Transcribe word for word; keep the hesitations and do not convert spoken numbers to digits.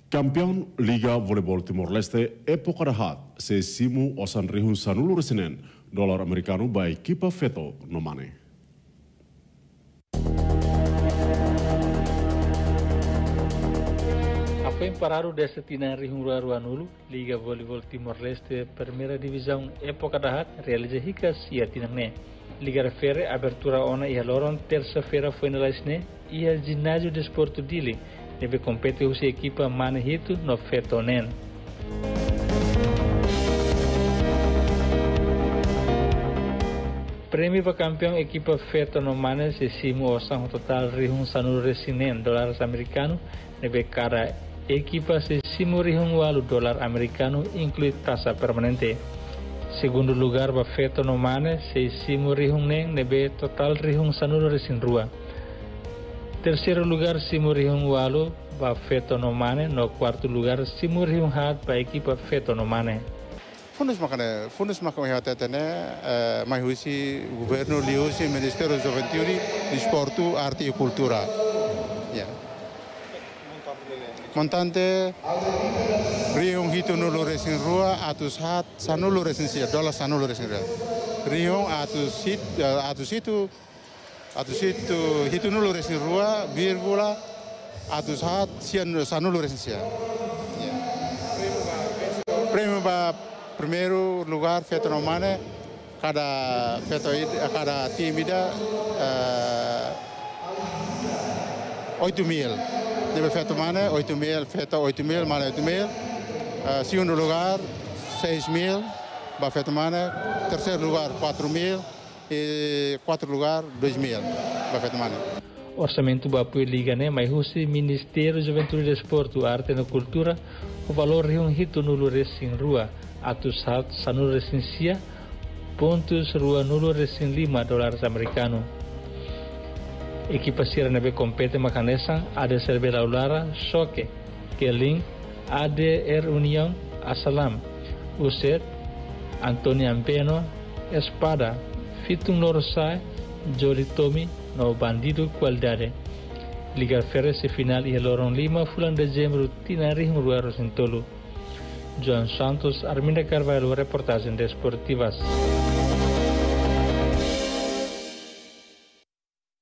Campeão Liga Voleibol Timor-Leste época da hat se simu osan rihun sanulu resinen dolar americano by equipa Feto no Mane. Apa yang pararu desta tina rihun rua nulu Liga Voleibol Timor-Leste Primeira Divisão época da hat realiza hika sia tinangne. Liga refere abertura ona ia loron terça-feira foi na Laisne ia ginásio de esporte dili deve competir com a equipa Manehito no Fetonen. Prêmio para campeão equipa Feto no Mane se simu osang total rihun sanul resinen dólares americano deve cada equipa se simu rihun walu dólar americano inclui taxa permanente. Segundo lugar para Feto no Mane se simu rihun neng deve total rihun sanul resin rua. Terceiro lugar, Simurihun Walu para Feto no Mane. No quarto lugar, Simurihun Hat para a equipa Feto no Mane. Fundos makane, fundos makane hata tene, mai huisi governo liusi Ministério da Juventude, Desporto, Arte e Cultura. Ya. Montante Riung hitu nulu resin rua atus hat sanulu resin sia dolar sanulu resin rua. Riung atus hit atus itu atus itu hitu nulu resin rua virgula atus hat sian sanulu resin sia. Prêmio para primeiro lugar Feto no Mane, cada feto cada time ida oito mil. Deve Feto Mane oito mil, Feto oito mil, Mane oito mil. Segundo lugar seis mil para Feto Mane, terceiro lugar quatro mil. E quarto lugar, dois mil, para Feto Mane. Orçamento para a Liga, né? Mas o Ministério da Juventude e Desporto, Arte e Cultura, o valor reunido no Resin Rua, atus hat sanul resin sia, pontos rua nulo resin lima dólares americano. Equipa Sierra Nebe compete macanesan, ada Cervera Ulara, Soque, Keling, A D R União, Asalam, Uset, Antônio Ampeno, Espada, Fitung Norsai, Joli Tomi, no Bandido Qualidade. Liga Ferre se final e Loron Lima, Fulan Dezembro, Tinarihum Rueros em Tolo. João Santos, Arminda Carvalho, reportagem desportivas.